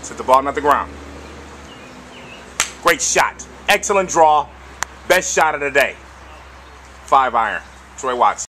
Set the ball at the ground. Great shot. Excellent draw. Best shot of the day. 5 iron. Troy Watson.